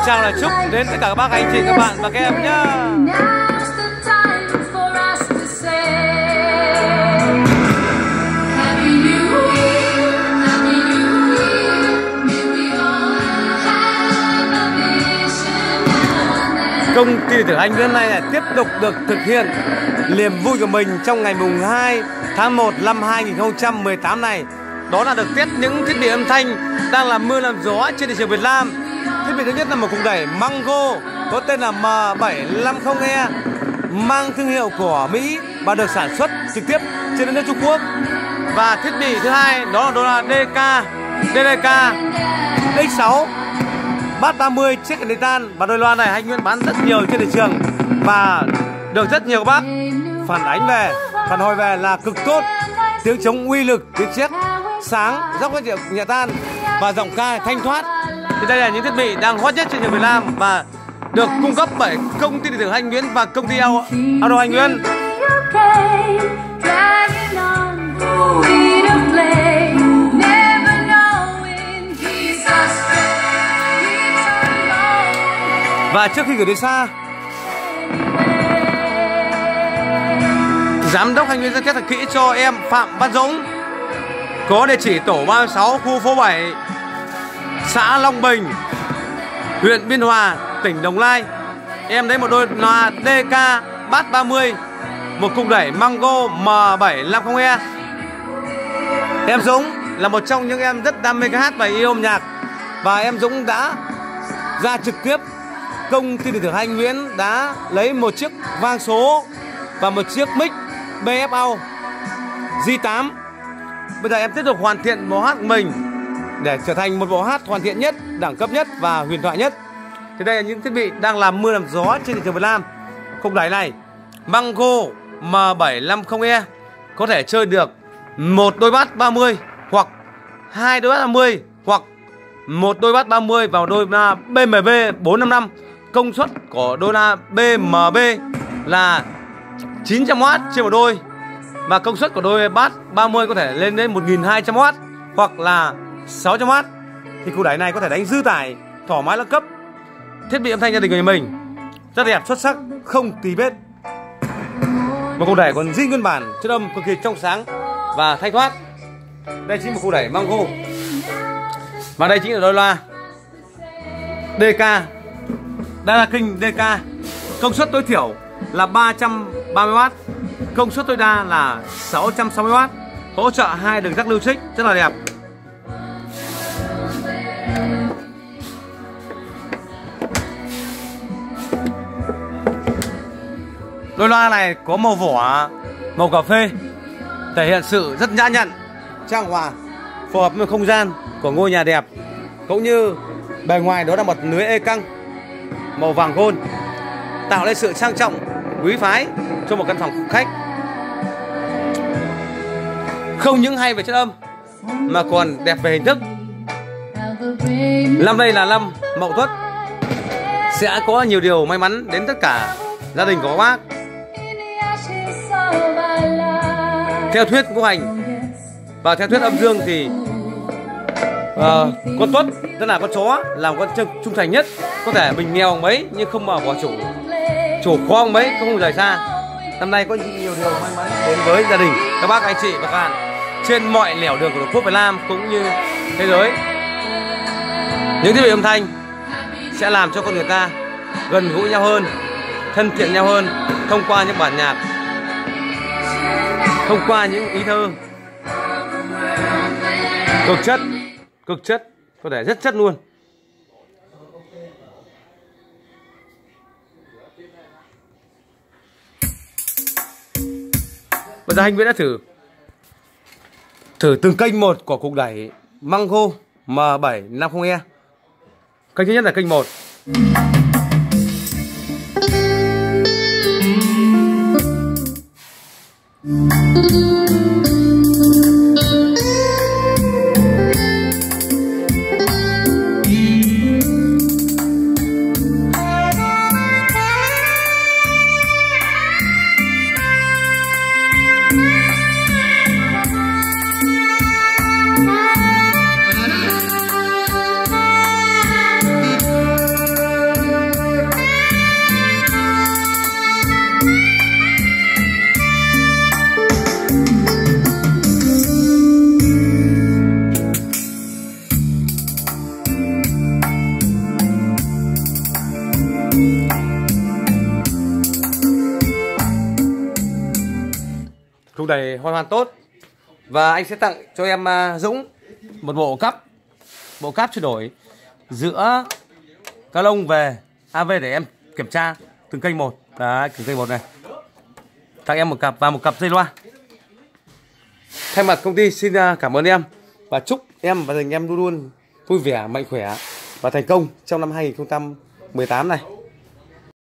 chào lời chúc đến tất cả các bác, anh chị, các bạn và các em nhé. Công ty điện tử Anh Nguyễn này tiếp tục được thực hiện niềm vui của mình trong ngày mùng 2 tháng 1 năm 2018 này. Đó là được test những thiết bị âm thanh đang làm mưa làm gió trên thị trường Việt Nam. Thiết bị thứ nhất là một cục đẩy Mango có tên là M750E, mang thương hiệu của Mỹ và được sản xuất trực tiếp trên đất nước Trung Quốc. Và thiết bị thứ hai đó là DK X6 Bass 30 chiếc đèn tan, và đôi loa này anh Nguyễn bán rất nhiều trên thị trường và được rất nhiều các bác phản hồi về là cực tốt, tiếng trống uy lực, tiếng chiếc sáng, dốc các triệu nhẹ tan và giọng ca thanh thoát. Thì đây là những thiết bị đang hot nhất trên thị trường Việt Nam và được cung cấp bởi công ty điện tử Anh Nguyễn và công ty Audio Anh Nguyễn. Và trước khi gửi đi xa, Giám đốc Anh Nguyễn sẽ test thật kỹ cho em Phạm Văn Dũng, có địa chỉ tổ 36 khu phố 7, xã Long Bình, huyện Biên Hòa, tỉnh Đồng Nai. Em lấy một đôi loa DK Bass 30, một cục đẩy Mango M750E. Em Dũng là một trong những em rất đam mê ca hát và yêu âm nhạc, và em Dũng đã ra trực tiếp công ty điện tử Anh Nguyễn, đã lấy một chiếc vang số và một chiếc mic BFO J8. Bây giờ em tiếp tục hoàn thiện bộ hát của mình để trở thành một bộ hát hoàn thiện nhất, đẳng cấp nhất và huyền thoại nhất. Thì đây là những thiết bị đang làm mưa làm gió trên thị trường Việt Nam. Cục đẩy này Mango M750E có thể chơi được một đôi bass 30 hoặc hai đôi bass 30 hoặc một đôi bass 30 vào đôi loa BMB 455. Công suất của đôi loa BMB là 900W trên một đôi, và công suất của đôi bass 30 có thể lên đến 1200W hoặc là 600W. Thì cục đẩy này có thể đánh dư tải thoải mái, là cấp thiết bị âm thanh gia đình của mình rất đẹp, xuất sắc, không tì vết. Một cục đẩy còn zin nguyên bản, chất âm cực kỳ trong sáng và thanh thoát. Đây chính là một cục đẩy Mango, và đây chính là đôi loa DK Data King DK. Công suất tối thiểu là 330W, công suất tối đa là 660W, hỗ trợ 2 đường rắc lưu trích, rất là đẹp. Đôi loa này có màu vỏ màu cà phê, thể hiện sự rất nhã nhặn, trang hòa, phù hợp với không gian của ngôi nhà đẹp, cũng như bề ngoài đó là một lưới ê căng màu vàng gold, tạo lên sự sang trọng, quý phái cho một căn phòng phục khách. Không những hay về chất âm mà còn đẹp về hình thức. Năm nay là năm Mậu Tuất, sẽ có nhiều điều may mắn đến tất cả gia đình của các bác. Theo thuyết ngũ hành và theo thuyết âm dương thì con Tuất, tức là con chó, làm con trung thành nhất. Có thể mình nghèo mấy nhưng không mà bỏ chủ khó mấy, không rời xa. Năm nay có nhiều điều may mắn đến với gia đình, các bác, anh chị và các bạn trên mọi nẻo đường của Tổ quốc Việt Nam cũng như thế giới. Những thiết bị âm thanh sẽ làm cho con người ta gần gũi nhau hơn, thân thiện nhau hơn, thông qua những bản nhạc, thông qua những ý thơ cực chất, có thể rất chất luôn. Bây giờ anh Nguyễn đã thử từng kênh một của cục đẩy Mango M750E. Kênh thứ nhất là kênh 1. thùng đầy hoàn tốt. Và anh sẽ tặng cho em Dũng một bộ cáp chuyển đổi giữa cá lông về AV để em kiểm tra từng kênh một. Đấy, từng kênh một này. Tặng em một cặp và một cặp dây loa. Thay mặt công ty xin cảm ơn em và chúc em và gia đình em luôn luôn vui vẻ, mạnh khỏe và thành công trong năm 2018 này.